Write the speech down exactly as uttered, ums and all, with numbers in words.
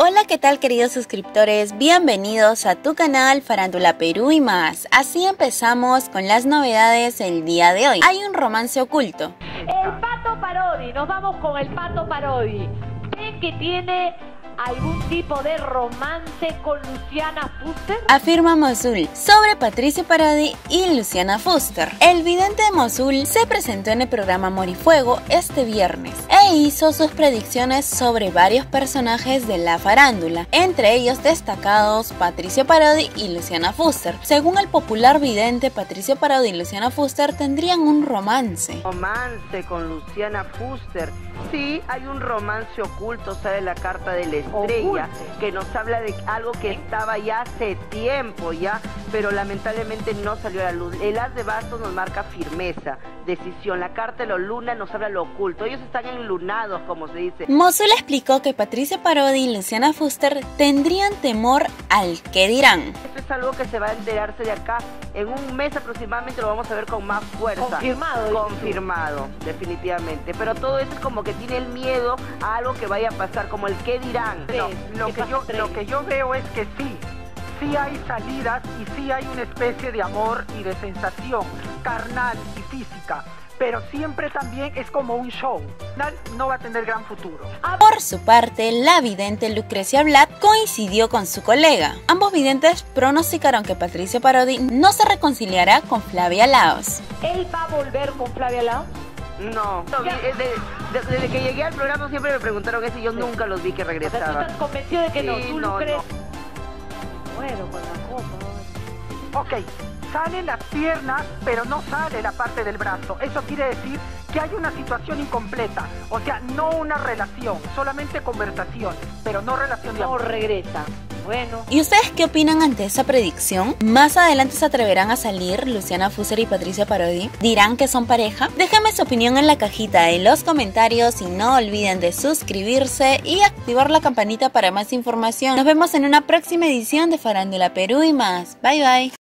Hola, ¿qué tal, queridos suscriptores? Bienvenidos a tu canal Farándula Perú y más. Así empezamos con las novedades el día de hoy. Hay un romance oculto. El Pato Parodi, nos vamos con el Pato Parodi. ¿Ven que tiene algún tipo de romance con Luciana Fuster? Afirma Mosul sobre Patricio Parodi y Luciana Fuster. El vidente de Mosul se presentó en el programa Amor y Fuego este viernes e hizo sus predicciones sobre varios personajes de la farándula, entre ellos destacados Patricio Parodi y Luciana Fuster. Según el popular vidente, Patricio Parodi y Luciana Fuster tendrían un romance. Romance con Luciana Fuster. Sí, hay un romance oculto, sale la carta de la estrella, que nos habla de algo que estaba ya hace tiempo ya, pero lamentablemente no salió a la luz. El as de bastos nos marca firmeza, decisión. La carta de la luna nos habla de lo oculto. Ellos están enlunados, como se dice. Mosul explicó que Patricio Parodi y Luciana Fuster tendrían temor al qué dirán. Esto es algo que se va a enterarse de acá. En un mes aproximadamente lo vamos a ver con más fuerza. Confirmado. Confirmado, definitivamente. Pero todo eso es como que tiene el miedo a algo que vaya a pasar, como el qué dirán. No, lo, que yo, lo que yo veo es que sí, sí hay salidas y sí hay una especie de amor y de sensación carnal y física, pero siempre también es como un show, no va a tener gran futuro. Por su parte, la vidente Lucrecia Blatt coincidió con su colega. Ambos videntes pronosticaron que Patricio Parodi no se reconciliará con Flavia Laos. ¿Él va a volver con Flavia Laos? No, no vi, desde, desde que llegué al programa siempre me preguntaron eso y yo sí. nunca los vi que regresaban. O sea, ¿tú estás convencido de que sí, no? ¿Tú no, lo crees? No. Bueno, con la copa. Ok, salen las piernas, pero no sale la parte del brazo. Eso quiere decir que hay una situación incompleta. O sea, no una relación, solamente conversaciones, pero no relación de amor. No regresa. Bueno. ¿Y ustedes qué opinan ante esa predicción? ¿Más adelante se atreverán a salir Luciana Fuster y Patricio Parodi? ¿Dirán que son pareja? Déjame su opinión en la cajita de los comentarios y no olviden de suscribirse y activar la campanita para más información. Nos vemos en una próxima edición de Farándula Perú y más. Bye bye.